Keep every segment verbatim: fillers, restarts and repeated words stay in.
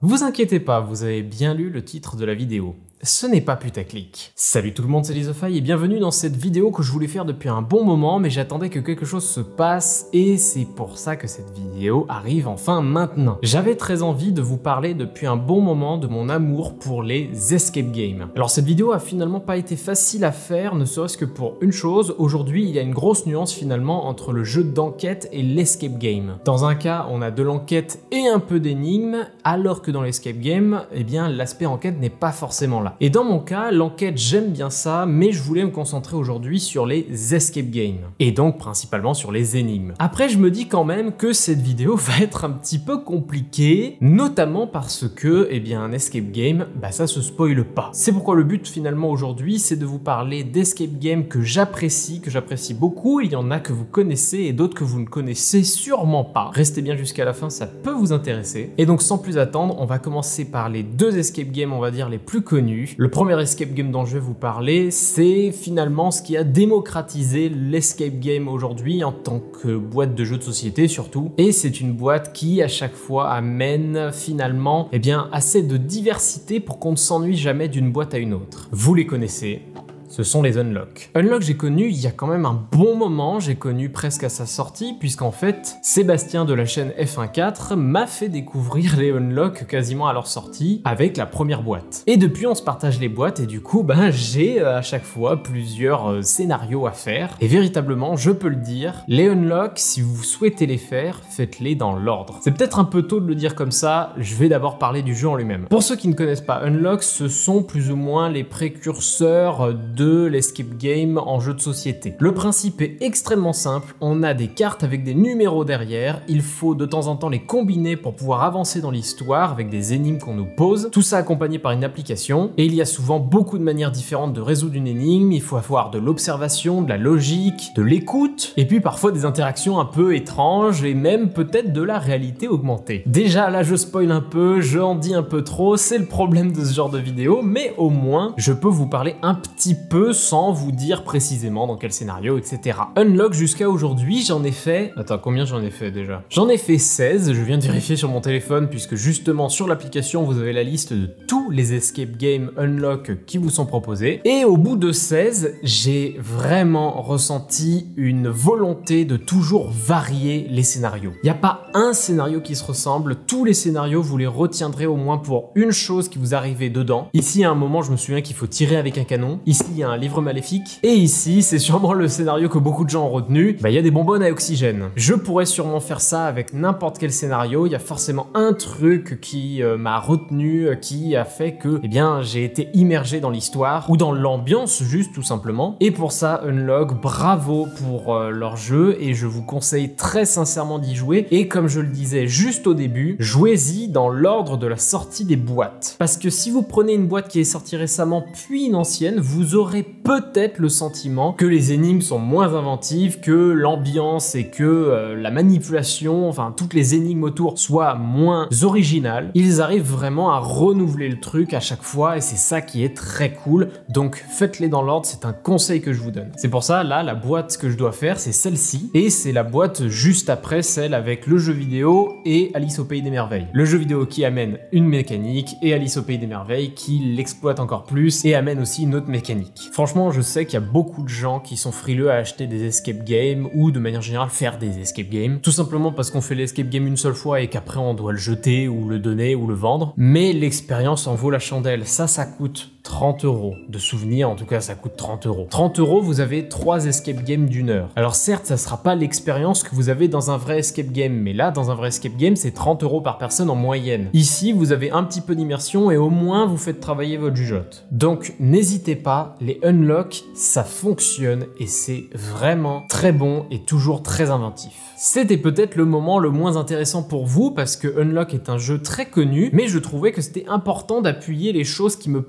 Vous inquiétez pas, vous avez bien lu le titre de la vidéo. Ce n'est pas putaclic. Salut tout le monde, c'est Lizofaille et bienvenue dans cette vidéo que je voulais faire depuis un bon moment, mais j'attendais que quelque chose se passe et c'est pour ça que cette vidéo arrive enfin maintenant. J'avais très envie de vous parler depuis un bon moment de mon amour pour les escape games. Alors cette vidéo a finalement pas été facile à faire, ne serait-ce que pour une chose. Aujourd'hui, il y a une grosse nuance finalement entre le jeu d'enquête et l'escape game. Dans un cas, on a de l'enquête et un peu d'énigmes, alors que dans l'escape game, eh bien l'aspect enquête n'est pas forcément là. Et dans mon cas, l'enquête, j'aime bien ça, mais je voulais me concentrer aujourd'hui sur les escape games. Et donc principalement sur les énigmes. Après, je me dis quand même que cette vidéo va être un petit peu compliquée, notamment parce que, eh bien, un escape game, bah ça se spoile pas. C'est pourquoi le but finalement aujourd'hui, c'est de vous parler d'escape games que j'apprécie, que j'apprécie beaucoup. Il y en a que vous connaissez et d'autres que vous ne connaissez sûrement pas. Restez bien jusqu'à la fin, ça peut vous intéresser. Et donc sans plus attendre, on va commencer par les deux escape games, on va dire, les plus connus. Le premier escape game dont je vais vous parler, c'est finalement ce qui a démocratisé l'escape game aujourd'hui en tant que boîte de jeux de société surtout. Et c'est une boîte qui à chaque fois amène finalement eh bien, assez de diversité pour qu'on ne s'ennuie jamais d'une boîte à une autre. Vous les connaissez. Ce sont les Unlock. Unlock, j'ai connu il y a quand même un bon moment, j'ai connu presque à sa sortie, puisqu'en fait, Sébastien de la chaîne F un quatre m'a fait découvrir les Unlock quasiment à leur sortie, avec la première boîte. Et depuis, on se partage les boîtes, et du coup, ben, j'ai à chaque fois plusieurs euh, scénarios à faire. Et véritablement, je peux le dire, les Unlock, si vous souhaitez les faire, faites-les dans l'ordre. C'est peut-être un peu tôt de le dire comme ça, je vais d'abord parler du jeu en lui-même. Pour ceux qui ne connaissent pas Unlock, ce sont plus ou moins les précurseurs de de l'escape game en jeu de société. Le principe est extrêmement simple, on a des cartes avec des numéros derrière, il faut de temps en temps les combiner pour pouvoir avancer dans l'histoire avec des énigmes qu'on nous pose, tout ça accompagné par une application, et il y a souvent beaucoup de manières différentes de résoudre une énigme, il faut avoir de l'observation, de la logique, de l'écoute, et puis parfois des interactions un peu étranges, et même peut-être de la réalité augmentée. Déjà là je spoil un peu, je en dis un peu trop, c'est le problème de ce genre de vidéo, mais au moins je peux vous parler un petit peu peu sans vous dire précisément dans quel scénario, et cetera. Unlock jusqu'à aujourd'hui, j'en ai fait... Attends, combien j'en ai fait déjà? J'en ai fait seize, je viens de vérifier sur mon téléphone, puisque justement sur l'application, vous avez la liste de tous les escape games Unlock qui vous sont proposés. Et au bout de seize, j'ai vraiment ressenti une volonté de toujours varier les scénarios. Il n'y a pas un scénario qui se ressemble, tous les scénarios, vous les retiendrez au moins pour une chose qui vous arrivait dedans. Ici, à un moment, je me souviens qu'il faut tirer avec un canon. Ici, il y a un livre maléfique. Et ici, c'est sûrement le scénario que beaucoup de gens ont retenu. Bah, il y a des bonbonnes à oxygène. Je pourrais sûrement faire ça avec n'importe quel scénario. Il y a forcément un truc qui euh, m'a retenu, euh, qui a fait que, eh bien, j'ai été immergé dans l'histoire ou dans l'ambiance, juste tout simplement. Et pour ça, Unlock, bravo pour euh, leur jeu et je vous conseille très sincèrement d'y jouer. Et comme je le disais juste au début, jouez-y dans l'ordre de la sortie des boîtes. Parce que si vous prenez une boîte qui est sortie récemment puis une ancienne, vous aurez peut-être le sentiment que les énigmes sont moins inventives, que l'ambiance et que euh, la manipulation, enfin toutes les énigmes autour soient moins originales. Ils arrivent vraiment à renouveler le truc à chaque fois et c'est ça qui est très cool. Donc faites-les dans l'ordre, c'est un conseil que je vous donne. C'est pour ça, là, la boîte que je dois faire, c'est celle-ci et c'est la boîte juste après celle avec le jeu vidéo et Alice au Pays des Merveilles. Le jeu vidéo qui amène une mécanique et Alice au Pays des Merveilles qui l'exploite encore plus et amène aussi une autre mécanique. Franchement, je sais qu'il y a beaucoup de gens qui sont frileux à acheter des escape games ou de manière générale faire des escape games, tout simplement parce qu'on fait l'escape game une seule fois et qu'après on doit le jeter ou le donner ou le vendre. Mais l'expérience en vaut la chandelle. Ça, ça coûte trente euros. De souvenirs, en tout cas, ça coûte trente euros. trente euros, vous avez trois escape games d'une heure. Alors certes, ça sera pas l'expérience que vous avez dans un vrai escape game, mais là, dans un vrai escape game, c'est trente euros par personne en moyenne. Ici, vous avez un petit peu d'immersion et au moins, vous faites travailler votre jugeote. Donc, n'hésitez pas, les Unlock, ça fonctionne et c'est vraiment très bon et toujours très inventif. C'était peut-être le moment le moins intéressant pour vous parce que Unlock est un jeu très connu, mais je trouvais que c'était important d'appuyer les choses qui me plaisent vraiment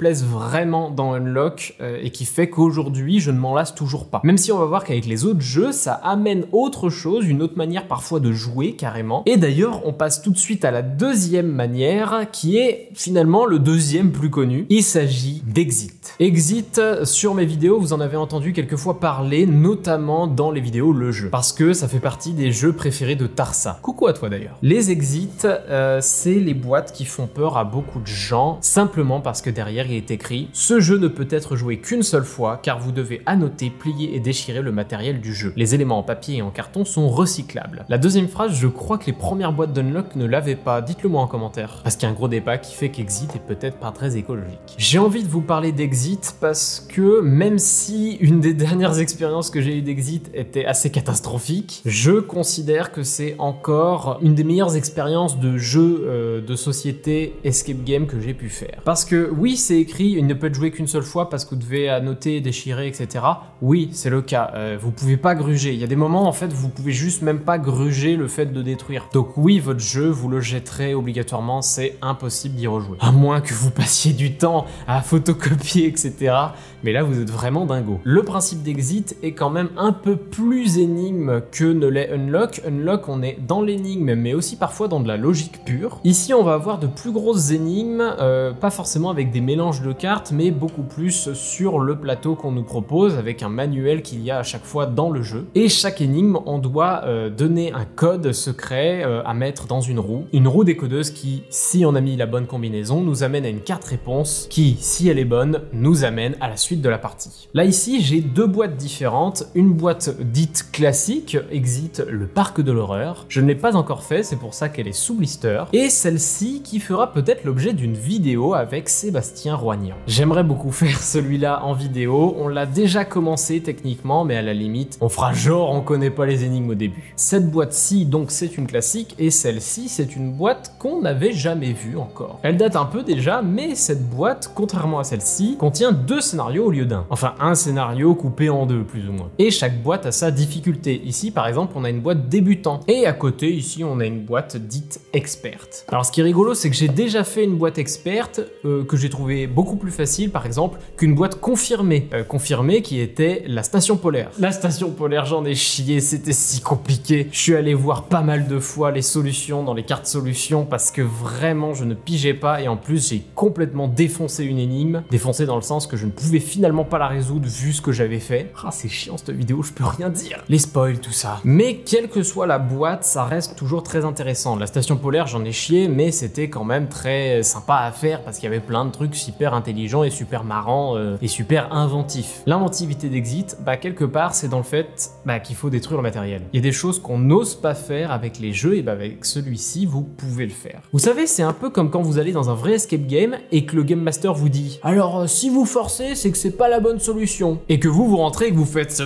vraiment dans Unlock euh, et qui fait qu'aujourd'hui je ne m'en lasse toujours pas. Même si on va voir qu'avec les autres jeux, ça amène autre chose, une autre manière parfois de jouer carrément. Et d'ailleurs, on passe tout de suite à la deuxième manière qui est finalement le deuxième plus connu. Il s'agit d'Exit. Exit, sur mes vidéos, vous en avez entendu quelques fois parler, notamment dans les vidéos Le Jeu, parce que ça fait partie des jeux préférés de Tarsa. Coucou à toi d'ailleurs. Les Exits, euh, c'est les boîtes qui font peur à beaucoup de gens, simplement parce que derrière il est écrit « Ce jeu ne peut être joué qu'une seule fois, car vous devez annoter, plier et déchirer le matériel du jeu. Les éléments en papier et en carton sont recyclables. » La deuxième phrase, je crois que les premières boîtes d'Unlock ne l'avaient pas, dites-le moi en commentaire, parce qu'il y a un gros débat qui fait qu'Exit est peut-être pas très écologique. J'ai envie de vous parler d'Exit parce que même si une des dernières expériences que j'ai eues d'Exit était assez catastrophique, je considère que c'est encore une des meilleures expériences de jeu euh, de société escape game que j'ai pu faire. Parce que oui, c'est écrit, il ne peut être joué qu'une seule fois parce que vous devez annoter, déchirer, et cetera. Oui, c'est le cas. Euh, vous pouvez pas gruger. Il y a des moments, en fait, vous pouvez juste même pas gruger le fait de détruire. Donc oui, votre jeu, vous le jetterez obligatoirement, c'est impossible d'y rejouer. À moins que vous passiez du temps à photocopier, et cetera. Mais là, vous êtes vraiment dingo. Le principe d'Exit est quand même un peu plus énigme que ne l'est Unlock. Unlock, on est dans l'énigme, mais aussi parfois dans de la logique pure. Ici, on va avoir de plus grosses énigmes, euh, pas forcément avec des mélanges de cartes, mais beaucoup plus sur le plateau qu'on nous propose, avec un manuel qu'il y a à chaque fois dans le jeu. Et chaque énigme, on doit euh, donner un code secret euh, à mettre dans une roue. Une roue décodeuse qui, si on a mis la bonne combinaison, nous amène à une carte réponse qui, si elle est bonne, nous amène à la suite de la partie. Là ici, j'ai deux boîtes différentes. Une boîte dite classique, Exit, le parc de l'horreur. Je ne l'ai pas encore fait, c'est pour ça qu'elle est sous blister. Et celle-ci qui fera peut-être l'objet d'une vidéo avec Sébastien Roignan. J'aimerais beaucoup faire celui-là en vidéo. On l'a déjà commencé techniquement, mais à la limite, on fera genre on connaît pas les énigmes au début. Cette boîte-ci, donc, c'est une classique, et celle-ci, c'est une boîte qu'on n'avait jamais vue encore. Elle date un peu déjà, mais cette boîte, contrairement à celle-ci, contient deux scénarios au lieu d'un. Enfin, un scénario coupé en deux, plus ou moins. Et chaque boîte a sa difficulté. Ici, par exemple, on a une boîte débutant. Et à côté, ici, on a une boîte dite experte. Alors, ce qui est rigolo, c'est que j'ai déjà fait une boîte experte euh, que j'ai trouvé beaucoup plus facile, par exemple, qu'une boîte confirmée. Euh, confirmée qui était la station polaire. La station polaire, j'en ai chié, c'était si compliqué. Je suis allé voir pas mal de fois les solutions dans les cartes solutions parce que vraiment, je ne pigeais pas. Et en plus, j'ai complètement défoncé une énigme. Défoncé dans le sens que je ne pouvais finalement pas la résoudre vu ce que j'avais fait. Ah, c'est chiant cette vidéo, je peux rien dire. Les spoils, tout ça. Mais quelle que soit la boîte, ça reste toujours très intéressant. La station polaire, j'en ai chié, mais c'était quand même très sympa à faire parce qu'il y avait plein de trucs super intelligents et super marrants euh, et super inventifs. L'inventivité d'Exit, bah quelque part, c'est dans le fait bah, qu'il faut détruire le matériel. Il y a des choses qu'on n'ose pas faire avec les jeux, et bah avec celui-ci, vous pouvez le faire. Vous savez, c'est un peu comme quand vous allez dans un vrai escape game et que le game master vous dit « Alors, euh, si vous forcez, c'est que c'est pas la bonne solution. » Et que vous, vous rentrez et que vous faites ce...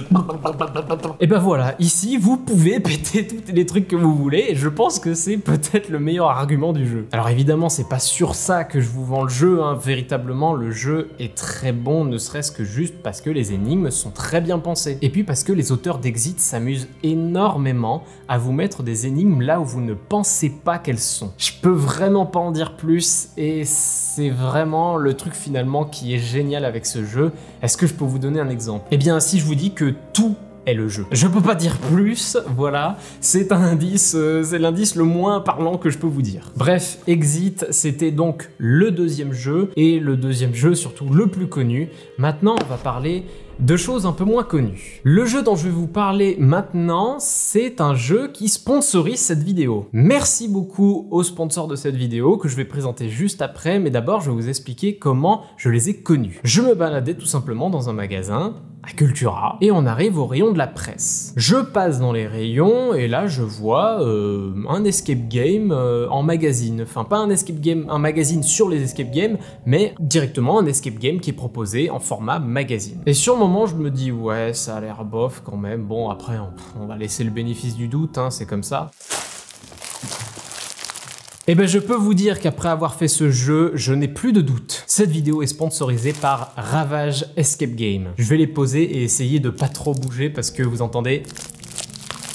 Et ben voilà, ici, vous pouvez péter tous les trucs que vous voulez, et je pense que c'est peut-être le meilleur argument du jeu. Alors évidemment, c'est pas sur ça que je vous vends le jeu, hein. Véritablement, le jeu est très bon, ne serait-ce que juste parce que les énigmes sont très bien pensées. Et puis parce que les auteurs d'Exit s'amusent énormément à vous mettre des énigmes là où vous ne pensez pas qu'elles sont. Je peux vraiment pas en dire plus, et c'est vraiment le truc finalement qui est génial avec ce jeu. Est-ce que je peux vous donner un exemple? Eh bien, si je vous dis que tout est le jeu. Je peux pas dire plus, voilà, c'est un indice, euh, c'est l'indice le moins parlant que je peux vous dire. Bref, Exit, c'était donc le deuxième jeu, et le deuxième jeu surtout le plus connu. Maintenant, on va parler de choses un peu moins connues. Le jeu dont je vais vous parler maintenant, c'est un jeu qui sponsorise cette vidéo. Merci beaucoup aux sponsors de cette vidéo que je vais présenter juste après, mais d'abord je vais vous expliquer comment je les ai connus. Je me baladais tout simplement dans un magasin, à Cultura, et on arrive au rayon de la presse. Je passe dans les rayons, et là je vois euh, un escape game euh, en magazine. Enfin, pas un escape game, un magazine sur les escape games, mais directement un escape game qui est proposé en format magazine. Et sur le moment, je me dis, ouais, ça a l'air bof quand même. Bon, après, on, on va laisser le bénéfice du doute, hein, c'est comme ça. Et ben je peux vous dire qu'après avoir fait ce jeu, je n'ai plus de doute. Cette vidéo est sponsorisée par Ravage Escape Game. Je vais les poser et essayer de pas trop bouger parce que vous entendez...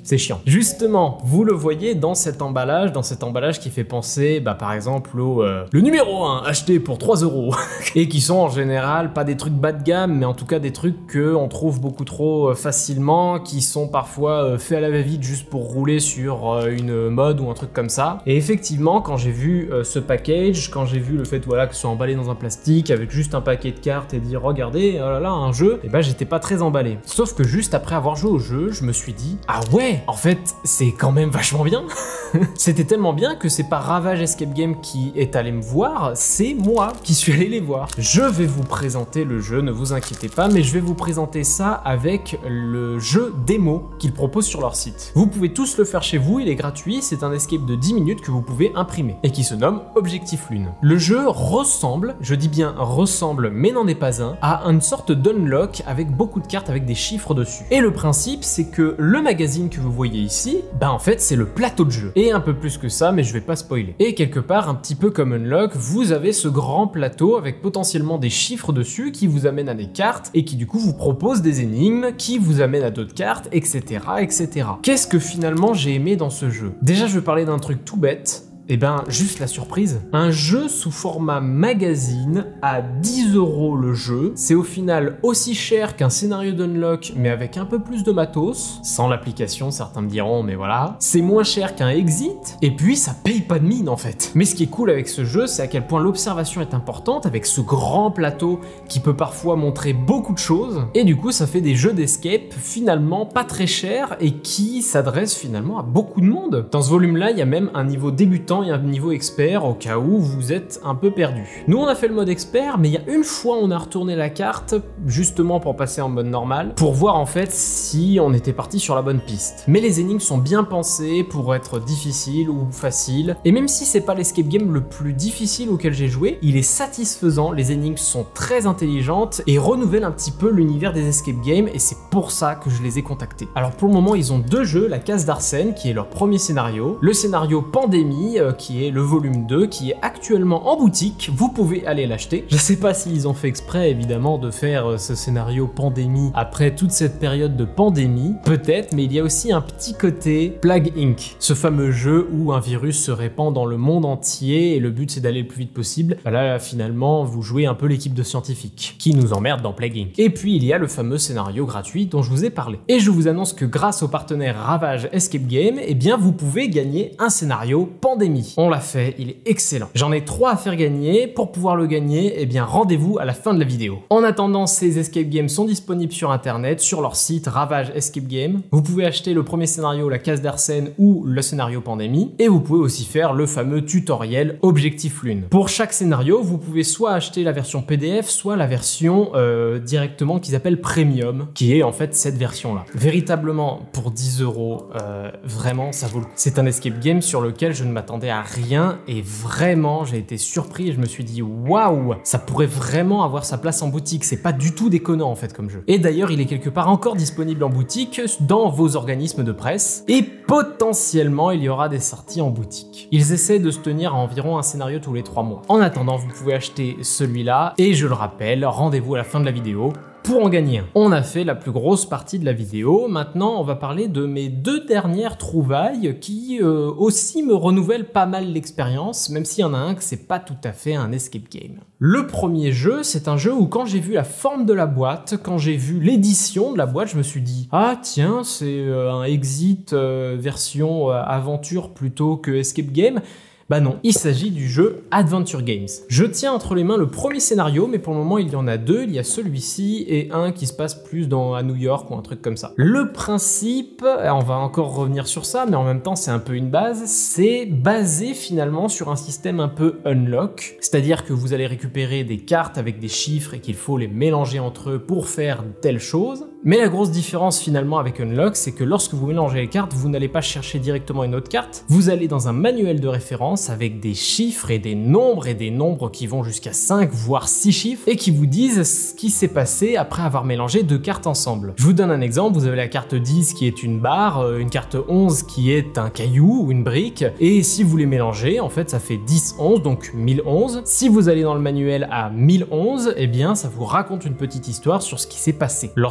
c'est chiant. Justement, vous le voyez dans cet emballage, dans cet emballage qui fait penser, bah, par exemple, au euh, le numéro un acheté pour trois euros et qui sont en général pas des trucs bas de gamme, mais en tout cas des trucs qu'on trouve beaucoup trop euh, facilement, qui sont parfois euh, faits à la va-vite juste pour rouler sur euh, une mode ou un truc comme ça. Et effectivement, quand j'ai vu euh, ce package, quand j'ai vu le fait voilà, que ce soit emballé dans un plastique avec juste un paquet de cartes et dire regardez, oh là là, un jeu, et ben j'étais pas très emballé. Sauf que juste après avoir joué au jeu, je me suis dit ah ouais, en fait c'est quand même vachement bien. C'était tellement bien que c'est pas Ravage Escape Game qui est allé me voir, c'est moi qui suis allé les voir. Je vais vous présenter le jeu, ne vous inquiétez pas, mais je vais vous présenter ça avec le jeu démo qu'ils proposent sur leur site. Vous pouvez tous le faire chez vous, il est gratuit, c'est un escape de dix minutes que vous pouvez imprimer et qui se nomme Objectif Lune. Le jeu ressemble, je dis bien ressemble, mais n'en est pas un, à une sorte d'unlock avec beaucoup de cartes avec des chiffres dessus. Et le principe, c'est que le magazine que vous voyez ici, bah en fait c'est le plateau de jeu. Et un peu plus que ça, mais je vais pas spoiler. Et quelque part, un petit peu comme Unlock, vous avez ce grand plateau avec potentiellement des chiffres dessus qui vous amènent à des cartes et qui du coup vous proposent des énigmes, qui vous amènent à d'autres cartes, et cetera et cetera. Qu'est-ce que finalement j'ai aimé dans ce jeu? Déjà, je vais parler d'un truc tout bête. Et ben, juste la surprise. Un jeu sous format magazine à dix euros le jeu. C'est au final aussi cher qu'un scénario d'Unlock, mais avec un peu plus de matos. Sans l'application, certains me diront, mais voilà. C'est moins cher qu'un Exit. Et puis, ça paye pas de mine, en fait. Mais ce qui est cool avec ce jeu, c'est à quel point l'observation est importante, avec ce grand plateau qui peut parfois montrer beaucoup de choses. Et du coup, ça fait des jeux d'escape finalement pas très chers et qui s'adressent finalement à beaucoup de monde. Dans ce volume-là, il y a même un niveau débutant et un niveau expert au cas où vous êtes un peu perdu. Nous on a fait le mode expert, mais il y a une fois on a retourné la carte justement pour passer en mode normal pour voir en fait si on était parti sur la bonne piste. Mais les énigmes sont bien pensées pour être difficiles ou faciles, et même si c'est pas l'escape game le plus difficile auquel j'ai joué, il est satisfaisant, les énigmes sont très intelligentes et renouvellent un petit peu l'univers des escape games, et c'est pour ça que je les ai contactés. Alors pour le moment ils ont deux jeux, la Case d'Arsène qui est leur premier scénario, le scénario Pandémie qui est le volume deux, qui est actuellement en boutique, vous pouvez aller l'acheter. Je sais pas s'ils ont fait exprès évidemment de faire ce scénario Pandémie après toute cette période de pandémie, peut-être, mais il y a aussi un petit côté Plague Incorporated, ce fameux jeu où un virus se répand dans le monde entier et le but c'est d'aller le plus vite possible. Bah là finalement vous jouez un peu l'équipe de scientifiques qui nous emmerde dans Plague Incorporated. Et puis il y a le fameux scénario gratuit dont je vous ai parlé. Et je vous annonce que grâce au partenaire Ravage Escape Game, eh bien vous pouvez gagner un scénario Pandémie. On l'a fait, il est excellent. J'en ai trois à faire gagner. Pour pouvoir le gagner, eh bien rendez-vous à la fin de la vidéo. En attendant, ces escape games sont disponibles sur internet, sur leur site Ravage Escape Game. Vous pouvez acheter le premier scénario, la Case d'Arsène, ou le scénario Pandémie, et vous pouvez aussi faire le fameux tutoriel Objectif Lune. Pour chaque scénario, vous pouvez soit acheter la version P D F, soit la version euh, directement qu'ils appellent Premium, qui est en fait cette version-là. Véritablement, pour dix euros, euh, vraiment, ça vaut le coup. C'est un escape game sur lequel je ne m'attendais à rien et vraiment j'ai été surpris et je me suis dit waouh, ça pourrait vraiment avoir sa place en boutique, c'est pas du tout déconnant en fait comme jeu. Et d'ailleurs il est quelque part encore disponible en boutique dans vos organismes de presse et potentiellement il y aura des sorties en boutique. Ils essaient de se tenir à environ un scénario tous les trois mois. En attendant vous pouvez acheter celui-là et je le rappelle, rendez-vous à la fin de la vidéo pour en gagner un. On a fait la plus grosse partie de la vidéo, maintenant on va parler de mes deux dernières trouvailles qui euh, aussi me renouvellent pas mal l'expérience, même s'il y en a un que c'est pas tout à fait un escape game. Le premier jeu, c'est un jeu où quand j'ai vu la forme de la boîte, quand j'ai vu l'édition de la boîte, je me suis dit ah tiens c'est euh, un Exit euh, version euh, aventure plutôt que escape game. Bah non, il s'agit du jeu Adventure Games. Je tiens entre les mains le premier scénario, mais pour le moment il y en a deux, il y a celui-ci et un qui se passe plus dans, à New York ou un truc comme ça. Le principe, on va encore revenir sur ça, mais en même temps c'est un peu une base, c'est basé finalement sur un système un peu unlock, c'est-à-dire que vous allez récupérer des cartes avec des chiffres et qu'il faut les mélanger entre eux pour faire telle chose. Mais la grosse différence finalement avec Unlock, c'est que lorsque vous mélangez les cartes, vous n'allez pas chercher directement une autre carte, vous allez dans un manuel de référence avec des chiffres et des nombres et des nombres qui vont jusqu'à cinq voire six chiffres et qui vous disent ce qui s'est passé après avoir mélangé deux cartes ensemble. Je vous donne un exemple, vous avez la carte dix qui est une barre, une carte onze qui est un caillou ou une brique, et si vous les mélangez, en fait ça fait dix, onze, donc mille onze. Si vous allez dans le manuel à mille onze, eh bien ça vous raconte une petite histoire sur ce qui s'est passé. Lorsque vous mélangez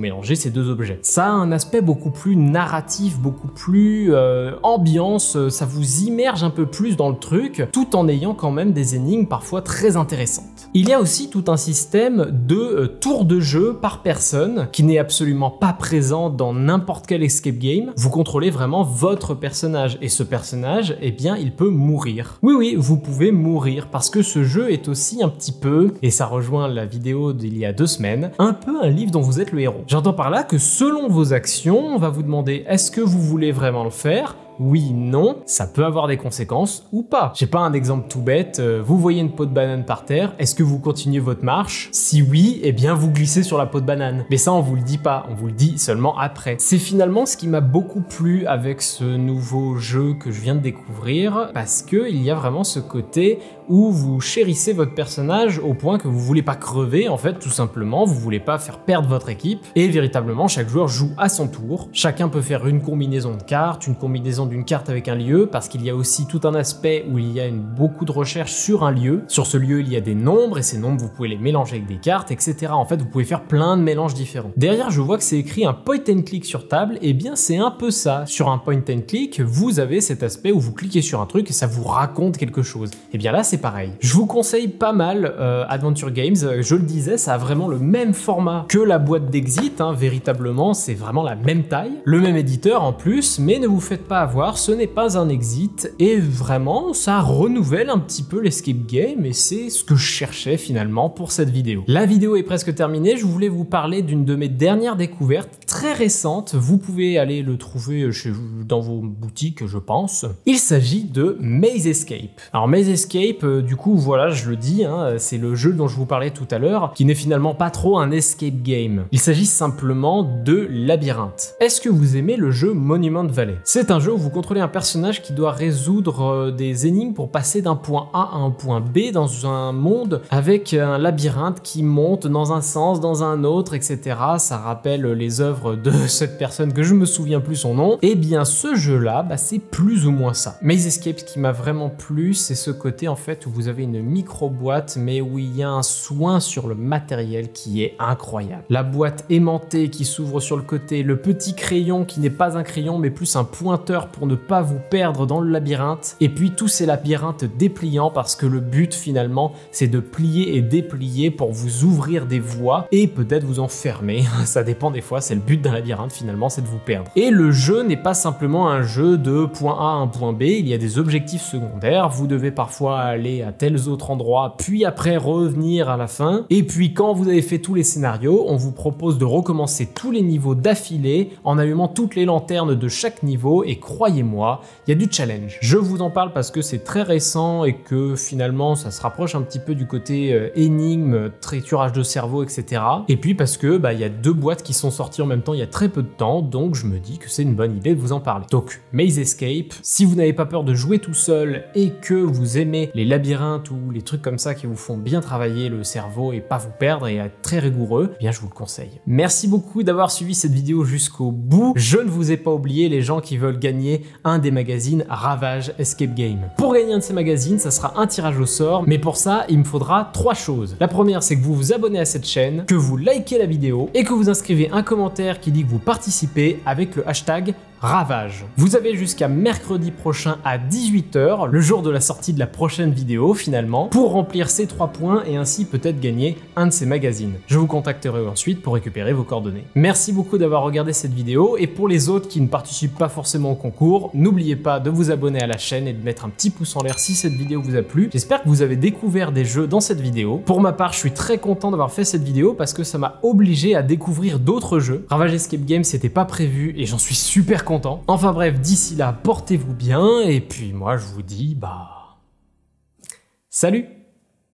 mélanger ces deux objets. Ça a un aspect beaucoup plus narratif, beaucoup plus euh, ambiance, ça vous immerge un peu plus dans le truc, tout en ayant quand même des énigmes parfois très intéressantes. Il y a aussi tout un système de euh, tours de jeu par personne qui n'est absolument pas présent dans n'importe quel escape game. Vous contrôlez vraiment votre personnage et ce personnage, eh bien, il peut mourir. Oui, oui, vous pouvez mourir parce que ce jeu est aussi un petit peu, et ça rejoint la vidéo d'il y a deux semaines, un peu un livre dont vous êtes le héros. J'entends par là que selon vos actions, on va vous demander est-ce que vous voulez vraiment le faire ? Oui, non, ça peut avoir des conséquences ou pas. J'ai pas un exemple tout bête, euh, vous voyez une peau de banane par terre, est-ce que vous continuez votre marche? Si oui, eh bien vous glissez sur la peau de banane. Mais ça on vous le dit pas, on vous le dit seulement après. C'est finalement ce qui m'a beaucoup plu avec ce nouveau jeu que je viens de découvrir, parce que il y a vraiment ce côté où vous chérissez votre personnage au point que vous voulez pas crever, en fait, tout simplement, vous voulez pas faire perdre votre équipe, et véritablement chaque joueur joue à son tour. Chacun peut faire une combinaison de cartes, une combinaison d'une carte avec un lieu, parce qu'il y a aussi tout un aspect où il y a une, beaucoup de recherche sur un lieu. Sur ce lieu, il y a des nombres, et ces nombres, vous pouvez les mélanger avec des cartes, et cetera. En fait, vous pouvez faire plein de mélanges différents. Derrière, je vois que c'est écrit un point and click sur table, et bien c'est un peu ça. Sur un point and click, vous avez cet aspect où vous cliquez sur un truc et ça vous raconte quelque chose. Et bien là, c'est pareil. Je vous conseille pas mal euh, Adventure Games, je le disais, ça a vraiment le même format que la boîte d'Exit, hein, véritablement, c'est vraiment la même taille, le même éditeur en plus, mais ne vous faites pas avoir, ce n'est pas un Exit, et vraiment, ça renouvelle un petit peu l'escape game, et c'est ce que je cherchais finalement pour cette vidéo. La vidéo est presque terminée, je voulais vous parler d'une de mes dernières découvertes, très récente, vous pouvez aller le trouver chez vous, dans vos boutiques, je pense. Il s'agit de Maze Escape. Alors Maze Escape, euh, du coup, voilà, je le dis, hein, c'est le jeu dont je vous parlais tout à l'heure, qui n'est finalement pas trop un escape game. Il s'agit simplement de labyrinthe. Est-ce que vous aimez le jeu Monument Valley? C'est un jeu où vous contrôlez un personnage qui doit résoudre euh, des énigmes pour passer d'un point A à un point B dans un monde avec un labyrinthe qui monte dans un sens, dans un autre, et cetera. Ça rappelle les œuvres de cette personne que je me souviens plus son nom. Et bien ce jeu-là, bah, c'est plus ou moins ça. Maze Escape, ce qui m'a vraiment plu, c'est ce côté en fait où vous avez une micro-boîte, mais où il y a un soin sur le matériel qui est incroyable. La boîte aimantée qui s'ouvre sur le côté, le petit crayon qui n'est pas un crayon mais plus un pointeur pour ne pas vous perdre dans le labyrinthe, et puis tous ces labyrinthes dépliants parce que le but finalement c'est de plier et déplier pour vous ouvrir des voies et peut-être vous enfermer, ça dépend des fois, c'est le but d'un labyrinthe finalement, c'est de vous perdre. Et le jeu n'est pas simplement un jeu de point A à un point B, il y a des objectifs secondaires, vous devez parfois aller à tels autres endroits, puis après revenir à la fin, et puis quand vous avez fait tous les scénarios, on vous propose de recommencer tous les niveaux d'affilée en allumant toutes les lanternes de chaque niveau, et croyez-moi, il y a du challenge. Je vous en parle parce que c'est très récent et que finalement ça se rapproche un petit peu du côté euh, énigme, triturage de cerveau, et cetera. Et puis parce que bah, il y a deux boîtes qui sont sorties en même temps il y a très peu de temps, donc je me dis que c'est une bonne idée de vous en parler. Donc Maze Escape, si vous n'avez pas peur de jouer tout seul et que vous aimez les labyrinthes ou les trucs comme ça qui vous font bien travailler le cerveau et pas vous perdre et être très rigoureux, eh bien je vous le conseille. Merci beaucoup d'avoir suivi cette vidéo jusqu'au bout. Je ne vous ai pas oublié les gens qui veulent gagner un des magazines Ravage Escape Game. Pour gagner un de ces magazines, ça sera un tirage au sort, mais pour ça, il me faudra trois choses. La première, c'est que vous vous abonnez à cette chaîne, que vous likez la vidéo et que vous inscrivez un commentaire qui dit que vous participez avec le hashtag Ravage. Vous avez jusqu'à mercredi prochain à dix-huit heures, le jour de la sortie de la prochaine vidéo finalement, pour remplir ces trois points et ainsi peut-être gagner un de ces magazines. Je vous contacterai ensuite pour récupérer vos coordonnées. Merci beaucoup d'avoir regardé cette vidéo, et pour les autres qui ne participent pas forcément au concours, n'oubliez pas de vous abonner à la chaîne et de mettre un petit pouce en l'air si cette vidéo vous a plu. J'espère que vous avez découvert des jeux dans cette vidéo. Pour ma part, je suis très content d'avoir fait cette vidéo parce que ça m'a obligé à découvrir d'autres jeux. Ravage Escape Game, c'était pas prévu et j'en suis super content. Enfin bref, d'ici là, portez-vous bien, et puis moi je vous dis, bah... salut!